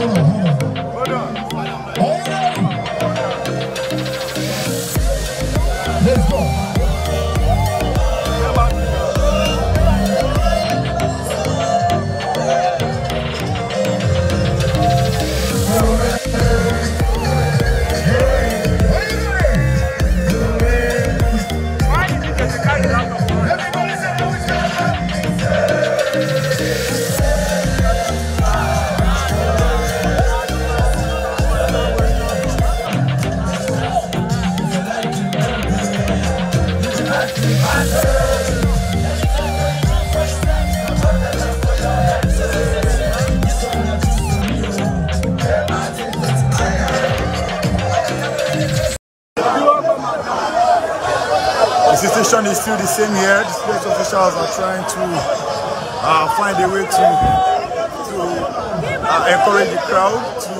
The situation is still the same here. The state officials are trying to find a way to encourage the crowd, to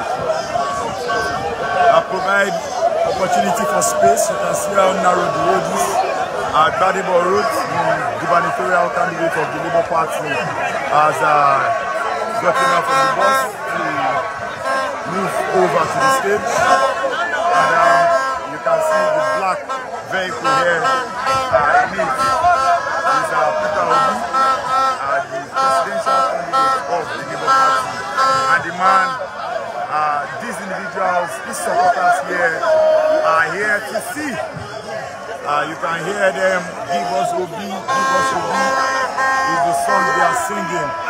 provide opportunity for space. You can see how narrow the road is. Gbadebo Road, the gubernatorial candidate of the Labour Party, has gotten out from the bus to move over to the stage. And you can see the black vehicle here. In it is Peter Obi, the presidential candidate of the Labour Party. And the man, these individuals, these supporters here, are here to see. You can hear them, give us Obi, give us Obi, is the song they are singing.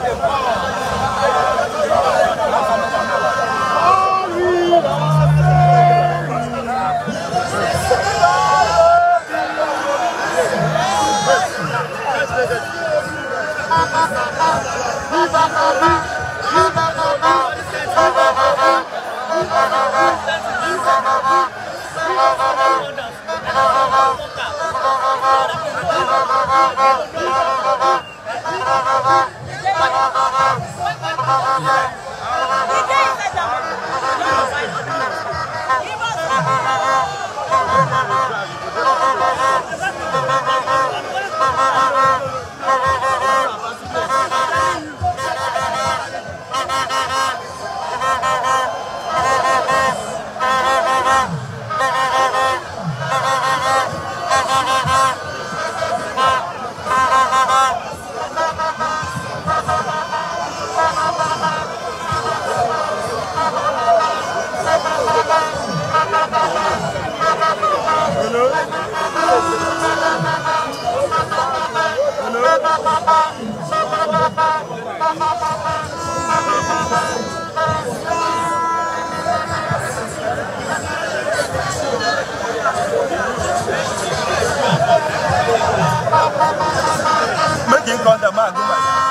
Making contact, man.